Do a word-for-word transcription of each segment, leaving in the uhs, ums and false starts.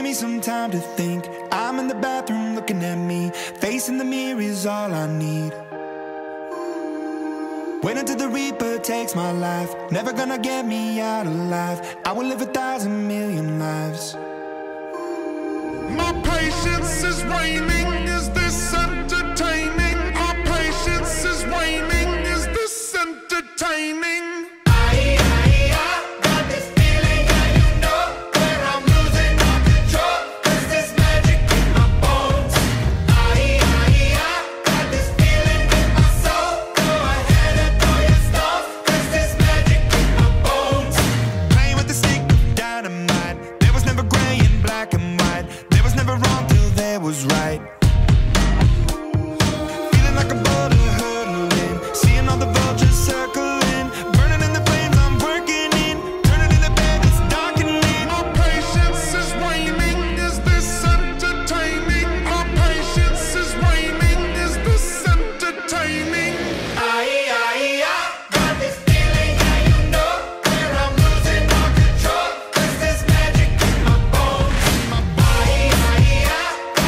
me some time to think. I'm in the bathroom looking at me. Facing the mirror is all I need. Wait until the Reaper takes my life. Never gonna get me out alive. I will live a thousand million lives. My patience is waning. Is this entertaining? Our patience is waning. Is this entertaining? Was right. Feeling like a boulder hurtling, seeing all the vultures circling, burning in the flames I'm working in, turning in the bed it's darkening. Our patience is waning. Is this entertaining? Our patience is waning. Is this entertaining? Aye, aye, I got this feeling, yeah, you know, where I'm losing all control. Cause there's magic in my bones. Aye, aye, I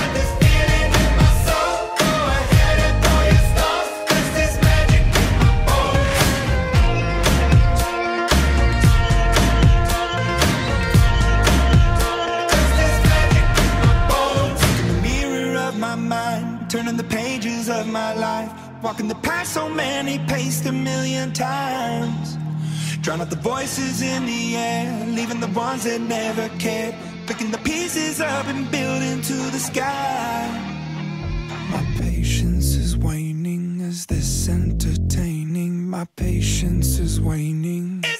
turning the pages of my life, walking the path so many paced a million times. Drown out the voices in the air, leaving the ones that never cared, picking the pieces up and building to the sky. My patience is waning. Is this entertaining? My patience is waning.